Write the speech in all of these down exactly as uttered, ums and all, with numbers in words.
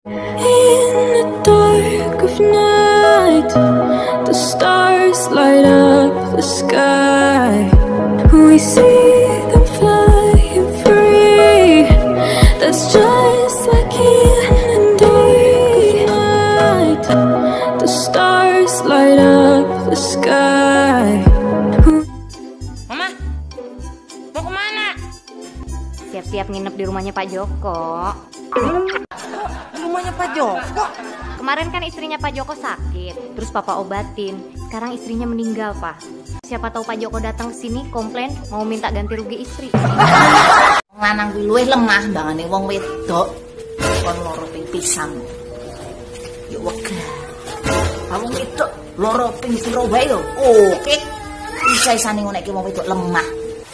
In the dark of night, the stars light up the sky. We see them flying free. That's just like in the dark of night, the stars light up the sky. Mama, mau kemana? Siap-siap nginep di rumahnya Pak Joko. Rumahnya Pak Joko? Kemarin kan istrinya Pak Joko sakit, terus Papa obatin. Sekarang istrinya meninggal, Pak. Siapa tahu Pak Joko datang ke sini komplain mau minta ganti rugi istri. Wong lanang kuwi luwih lemah mbangane wong wedok. Kon loro ping pisan. Ya wegah. Wong wedok loro ping piro wae lho. Oke. Bisa isane ngonekke wong wedok lemah.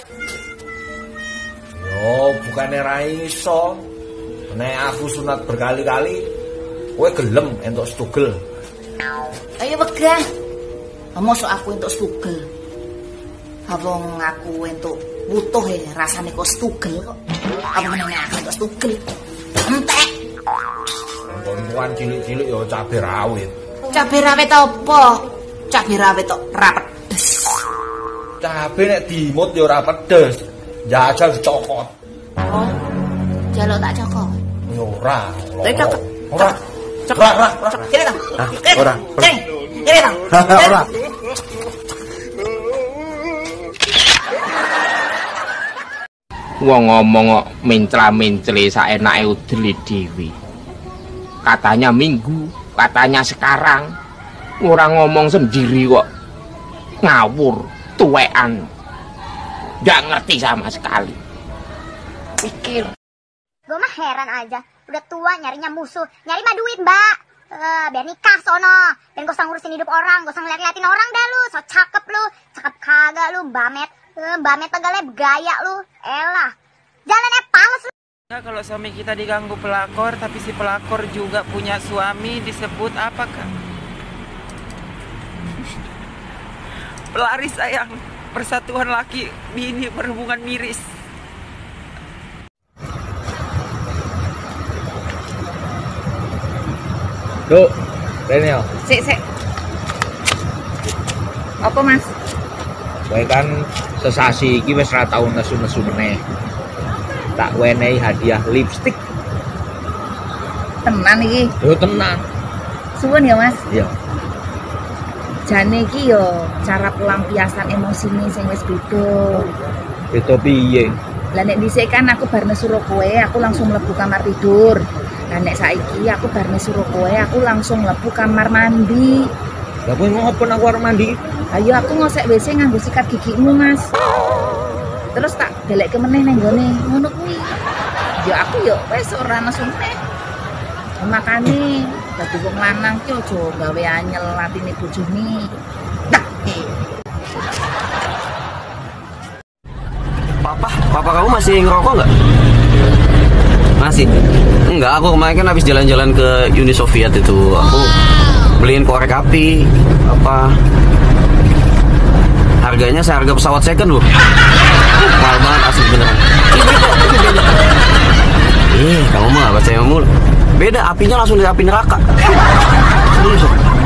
Yo, bukannya ra iso. Nek aku sunat berkali-kali, kowe gelem entuk stugel. Ayo wegah. Mosok aku entuk stugel. Abang aku entuk butuh ya rasane kok stugel kok. Apa menene aku entuk stugel. Entek. Kon cilik-cilik yo cabe rawit. Cabe rawit apa? Cabe rawit tok ra pedes. Cabe nek dimut yo ora pedes. Jajal dicokot. Oh. Jalo tak cokot. Yo ora. Ora. Ora. Ora, ora, ora. Kene ta? Ora. Kene. Kene ta? Ora. Wong ngomong kok mencla-mencli saenake udeli dhewe. Katanya minggu, katanya sekarang. Ora ngomong sendiri kok. Ngawur, tuwekan. Nggak ngerti sama sekali. Pikir. Gue mah heran aja, udah tua nyarinya musuh, nyari mah duit mbak. Uh, biar nikah sono, dan gak usah ngurusin hidup orang, gak usah ngeliat-ngeliatin orang dah lu, so cakep lu, cakep kagak lu, bamet, uh, bamet tegalnya begaya lu, elah, jalannya pales lu. Nah, kalau suami kita diganggu pelakor, tapi si pelakor juga punya suami, disebut apa kak? Pelari sayang, persatuan laki bini berhubungan miris. Duk, Daniel. Sik, sik. Apa, Mas? Kowe kan sesasi iki wis ra tau nesu-nesu meneh. Tak wenehi hadiah lipstik. Tenan iki. Yo tenan. Suwun ya, Mas. Iya. Jane iki yo cara pelampiasan emosine sing wis beda. Beda piye? Lah nek dhisik kan aku bar nesuruh kowe, aku langsung mlebu kamar tidur. Lah nek saiki aku bar nesuruh kowe, aku langsung mlebu kamar mandi. Lah kowe ngopo nang kamar mandi? Ayo aku ngosek W C nganggo sikat gigimu, Mas. Terus tak delekke meneh nang nggone ngono kuwi. Ya aku yo wis ora nesu meneh. Makane dadi wong lanang ki aja gawe anyel atine bojone. Dak. Papa, papa kamu masih ngerokok nggak? Masih? Enggak, aku kemarin kan habis jalan-jalan ke Uni Soviet itu. Aku beliin korek api, apa? Harganya seharga pesawat second loh. Mahal banget asli beneran. Ih, kamu mah gak percaya mulu. Beda, apinya langsung dari api neraka. Serius.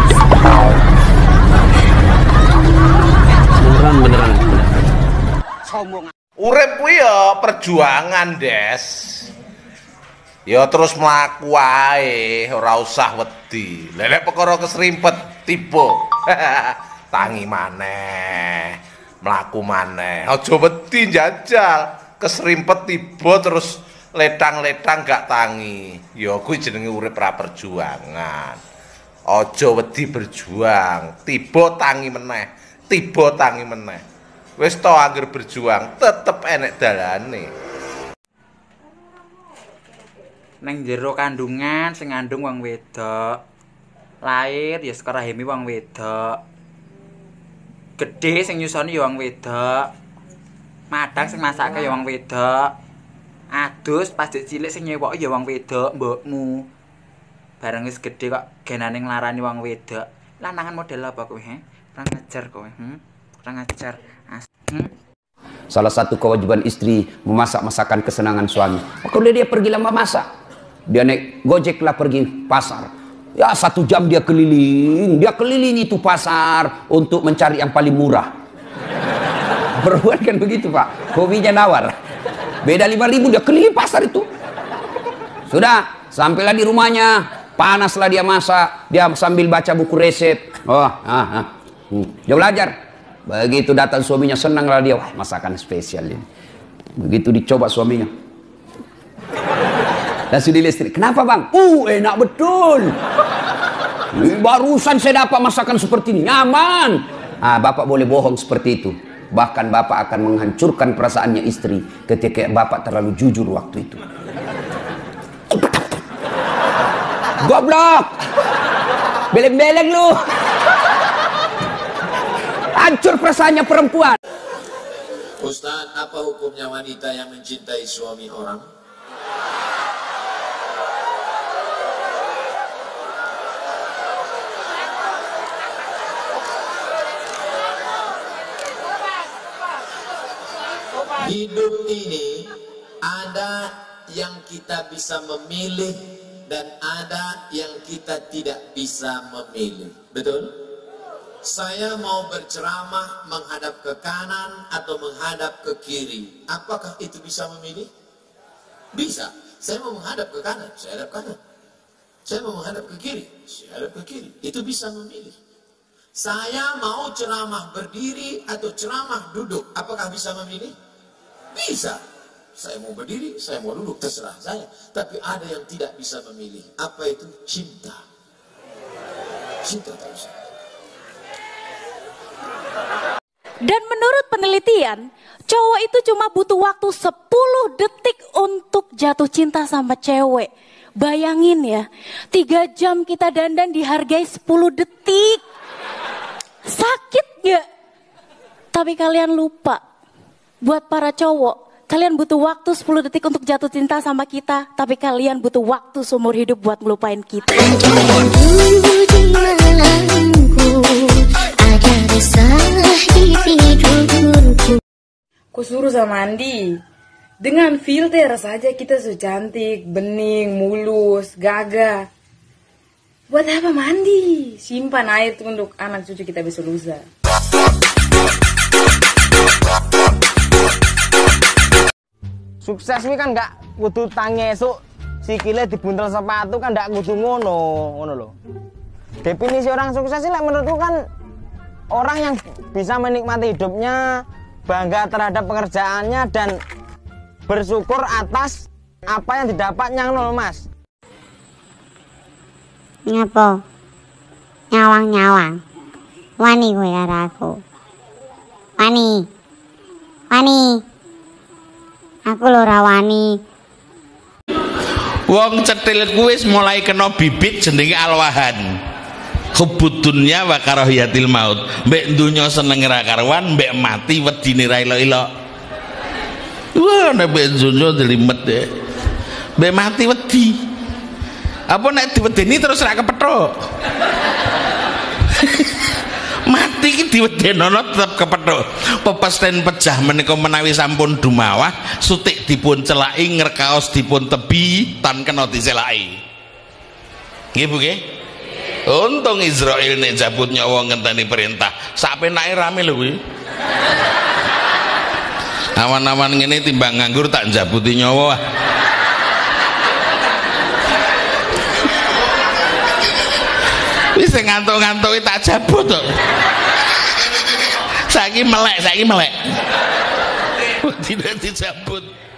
Beneran, beneran. Sombong. Urip kuwi ya perjuangan, Des. Ya terus mlaku wae, ora usah wedi. Lah nek perkara kesrimpet tiba. Tangi maneh. Mlaku maneh. Aja wedi njajal. Kesrimpet tiba terus letang-letang gak tangi. Ya kuwi jenenge urip ra perjuangan. Aja wedi berjuang, tiba tangi meneh. Tiba tangi meneh. Wis to angger berjuang tetep enek dalane. Neng jero kandungan sing ngandung wong wedok. Lahir ya saka rahime wong wedok. Gedhe sing nyusoni ya wong wedok. Madang sing masake ya wong wedok. Adus pas dik cilik sing nyewoki ya wong wedok, mbokmu. Bareng wis gedhe kok genane nglarani wong wedok. Lanangan model apa kowe, he? Kurang ngajar kowe, hmm? Kurang ngajar. As hmm? Salah satu kewajiban istri memasak masakan kesenangan suami. Kalau dia pergi lama masak, Dia naik Gojek lah pergi pasar. Ya satu jam dia keliling, dia keliling itu pasar untuk mencari yang paling murah. Perempuan kan begitu Pak, hobinya nawar. Beda lima ribu dia keliling pasar itu. Sudah, sampailah di rumahnya, panaslah dia masak, dia sambil baca buku resep. Oh, ah, ah. Hmm. Dia belajar. Begitu datang suaminya, senanglah dia, wah masakan spesial ini. Begitu dicoba suaminya, langsung dilistrik. Kenapa bang? Uh, enak betul. Barusan saya dapat masakan seperti ini, nyaman. Ah, bapak boleh bohong seperti itu. Bahkan bapak akan menghancurkan perasaannya istri ketika bapak terlalu jujur waktu itu. Goblok, beleng-beleng lu. Hancur perasaannya perempuan. Ustaz, apa hukumnya wanita yang mencintai suami orang? Hidup ini ada yang kita bisa memilih dan ada yang kita tidak bisa memilih. Betul? Saya mau berceramah menghadap ke kanan atau menghadap ke kiri. Apakah itu bisa memilih? Bisa. Saya mau menghadap ke kanan, saya hadap kanan. Saya mau menghadap ke kiri, saya hadap ke kiri. Itu bisa memilih. Saya mau ceramah berdiri atau ceramah duduk. Apakah bisa memilih? Bisa. Saya mau berdiri, saya mau duduk, terserah saya. Tapi ada yang tidak bisa memilih. Apa itu? Cinta. Cinta terus. Dan menurut penelitian, cowok itu cuma butuh waktu sepuluh detik untuk jatuh cinta sama cewek. Bayangin ya, tiga jam kita dandan dihargai sepuluh detik. Sakit gak? Tapi kalian lupa, buat para cowok, kalian butuh waktu sepuluh detik untuk jatuh cinta sama kita. Tapi kalian butuh waktu seumur hidup buat melupain kita. Kusuruh sama Andi, dengan filter saja kita so cantik, bening, mulus, gagah. Buat apa mandi? Simpan air tuh untuk anak cucu kita besok lusa. Sukses ini kan gak kudu tangi esuk sikile dibuntel sepatu kan gak kudu ngono, ngono loh. Definisi orang sukses ini menurutku kan orang yang bisa menikmati hidupnya, bangga terhadap pekerjaannya dan bersyukur atas apa yang didapatnya nol mas. Ngapo? Nyawang-nyawang. Wani gue karo aku. Wani. Wani. Aku lho ora wani. Wong cetil kuwi wis mulai kena bibit jenenge alwahan. Hubudunya wa karahiyatil maut. Mbek donya seneng ra karuan, mbek mati wedine ra ilo-ilo. Wah, nek mbek donya dilimet ya. Mbek mati wedi. Apa nek diwedeni terus ra kepethuk. Mati ki diwedenono tetep kepethuk. Pepesten pejah menika menawi sampun dumawah, sutik dipun celaki, ngrekaos dipun tebi tan kena dicelaki. Nggih Bu nggih? Untung Israel nek jabut nyawa ngenteni perintah. Sapenake rame lho kuwi. Awan-awan ngene timbang nganggur tak jabuti nyawa. Wis ngantuk-ngantuki tak jabut kok. Saiki melek, saiki melek. Tidak dijabut.